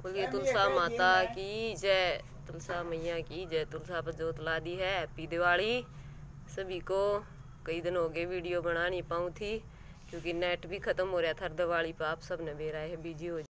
बोलिए तुलसा माता की जय, तुलसा मैया की जय। तुलसा पर जोत ला दी है। हैप्पी दिवाली सभी को। कई दिन हो गए वीडियो बना नहीं पाऊँ थी क्योंकि नेट भी ख़त्म हो रहा था दिवाली पर। आप सब ने मेरा है बिजी हो